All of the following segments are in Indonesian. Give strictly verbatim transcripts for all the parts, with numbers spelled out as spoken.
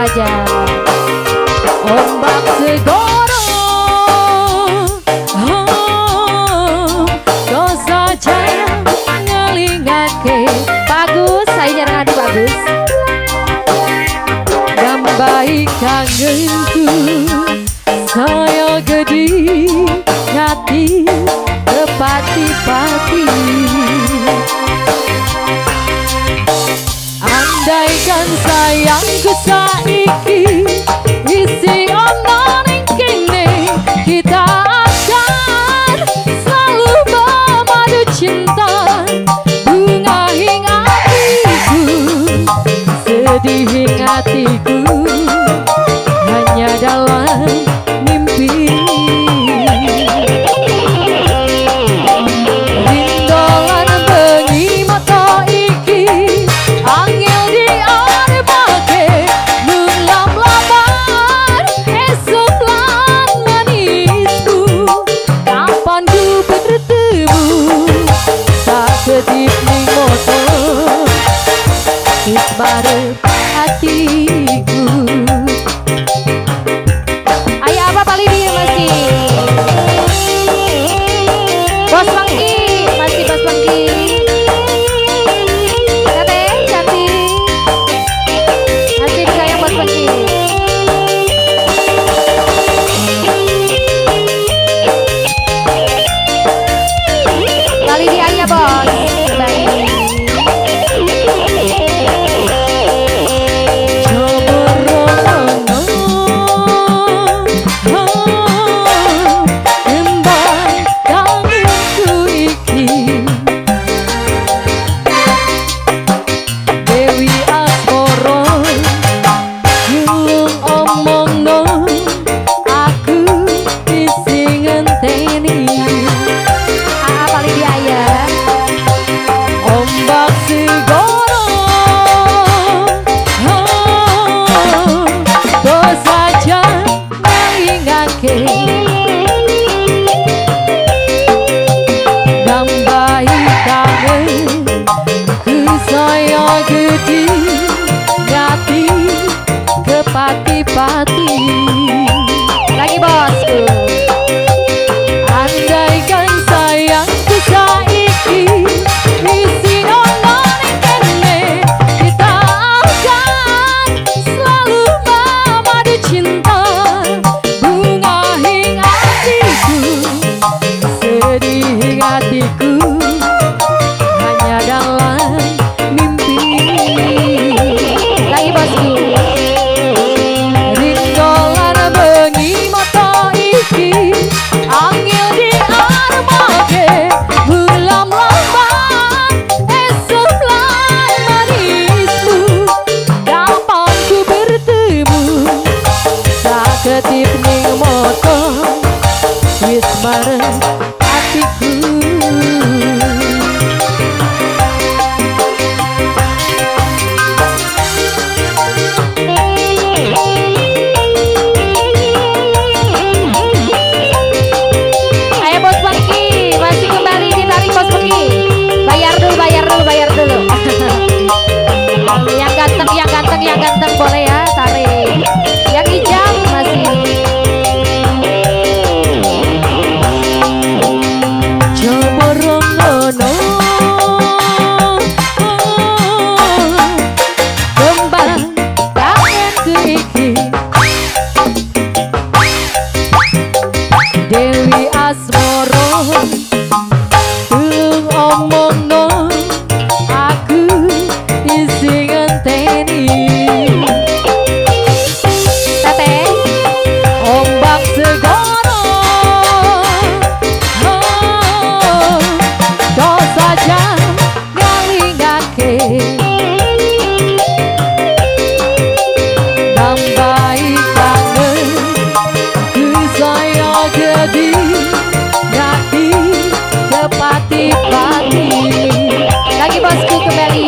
saja. Ombak segoro, oh, kau saja ngelingake. Bagus, saya jarang adu bagus. Gambai kangenku, saya gede hati kepati-pati. Andaikan sayangku saiki isi ono ning kene, kita akan selalu memadu cinta. Bunga hing hatiku, sedih hing hatiku, hanya dalam mimpi. Rindolan bengi mata iki, angin di arbake, melam-laman esok lan manisku. Kapan ku bertemu, tak kedip ning motor, wis barep hatiku. Ayah apa paling dia masih Bos Bangki, masih Bos Bangki. Teteh cantik, masih sayang Bos Bangki. Kali dia ayah bos. Baik. Pati-pati lagi bosku. Andaikan sayangku saiki isi ono ning kene, kita akan selalu memadu cinta. Bunga hing hatiku, sedih hing hatiku, hanya dalam mimpi. Lagi bosku. Angin di arbake, melam-lamban esok lan manismu. Kapan ku bertemu, tak ketip ning motor, wis bareng hatiku. Yang ganteng, yang ganteng, yang ganteng boleh ya, tarik. Yang hijau masih. Coba rongono, kembang tangan ke iki. Dewi Asmoro, tulung omongno. Ombak segoro, oh, kau saja ngalingake. Nambai kangen, ku saya gede hati kepati-pati. Lagi bosku kembali.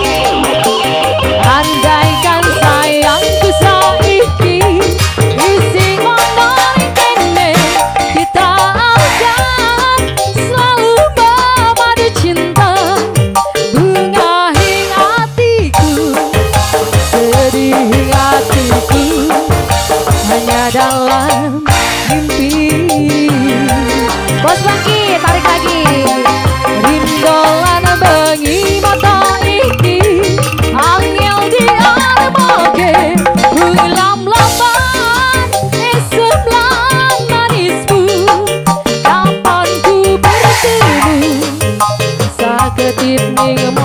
Andaikan sayangku saiki isi ono ning kene, kita akan selalu memadu cinta. Bunga hing hatiku, sedih hing hatiku, ning